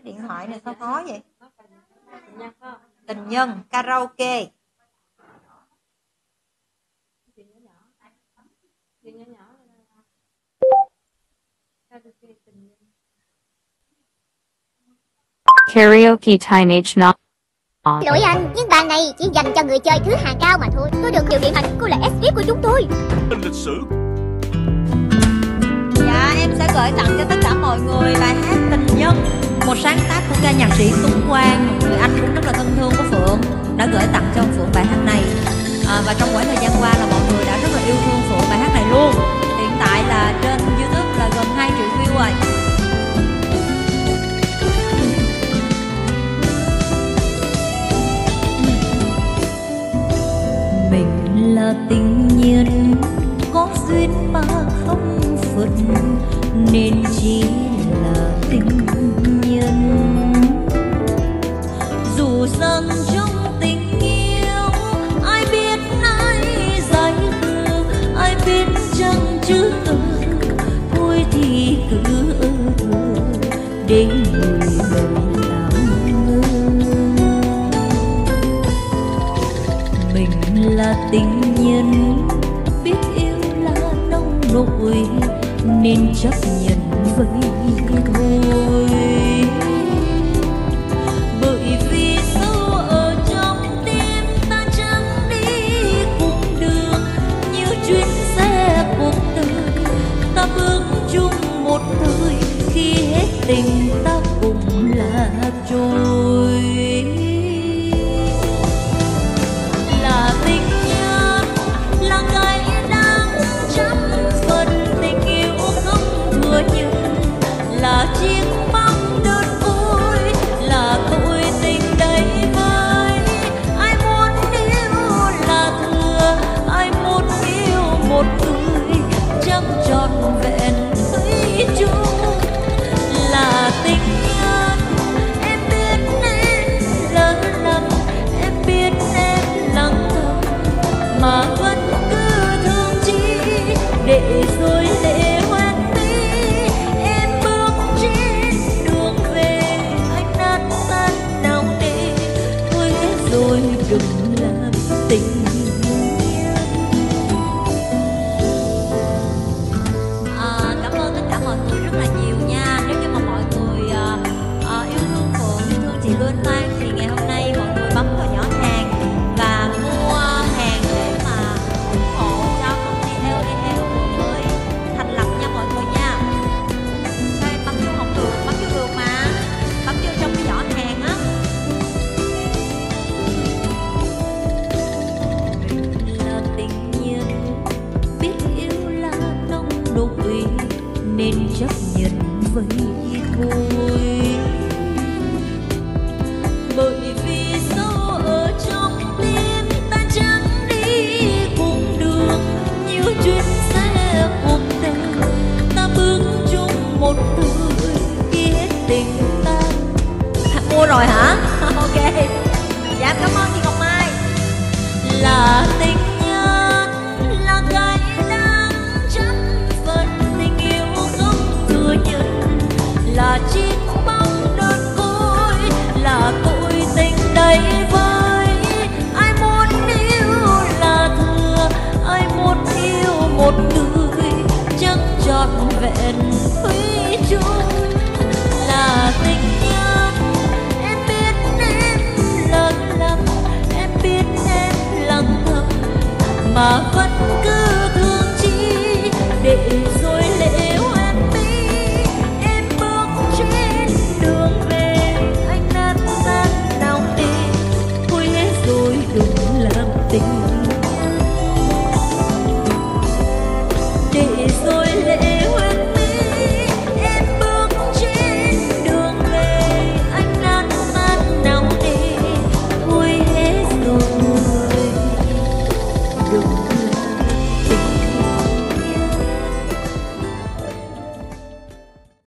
điện thoại này sao khó vậy? Tình nhân karaoke. Karaoke time age not on. Lỗi anh, nhưng bàn này chỉ dành cho người chơi thứ hạng cao mà thôi. Tôi được điều điện ảnh, cô là S-VIP của chúng tôi. Lịch sử. Dạ, em sẽ gửi tặng cho tất cả mọi người bài hát Tình Nhân, một sáng tác của ca nhạc sĩ Tuấn Quang, một người anh cũng rất là thân thương của Phượng, đã gửi tặng cho Phượng bài hát này. Và trong quãng thời gian qua là mọi người đã rất là yêu thương Phượng bài hát này luôn. Hiện tại là trên YouTube là gần 2 triệu view rồi. Mình là tình nhân có duyên mà không phận, nên chỉ là tình nhân. Dù rằng trong tình yêu ai biết ai giải khờ, ai biết chẳng chứ thôi thì cứ thơ để người đời làm ngơ. Mình là tình nhân biết yêu là nông nổi, nên chấp nhận vậy thôi. Bởi vì sâu ở trong tim ta chẳng đi cùng đường, như chuyến xe cuộc đời ta bước chung một thời, khi hết tình ta cùng là trôi. Là tình nhân, là cái đang trăm phần tình yêu không thừa nhận, là chiếc bóng đơn côi, là tội tình đầy vơi. Ai muốn yêu là thừa, ai muốn yêu một người chẳng trọn vẹn với chung. Là tình nhân, em biết em lỡ lầm, em biết em lặng thầm, mà vẫn cứ thương chi để rồi lệ hoen mi. Em bước trên đường về anh nát tan nào nề, thôi hết rồi đừng làm tình nhân. Cảm ơn tất cả mọi người rất là nhiều nha. Nếu như mà mọi người yêu thương Phượng, yêu thương chị Luân Loan thì ngày hôm nay mọi người bấm vào giỏ hàng và mua hàng để mà ủng hộ cho công ty LDL vừa mới thành lập nha mọi người nha. Sao em bấm vô không được? Bấm vô được mà. Bấm vô trong cái giỏ hàng á. Mình là tình nhân biết yêu là nông nổi, nên chấp nhận vậy thôi. Bởi vì sâu ở trong tim ta chẳng đi cùng đường, như chuyến xe cuộc đời ta bước chung một thời, khi hết tình ta. Mua rồi hả? Ok. Dạ cảm ơn chị Ngọc Mai. Là tình nhân, là cái đang chấp phần tình yêu không thừa nhận, là chiếc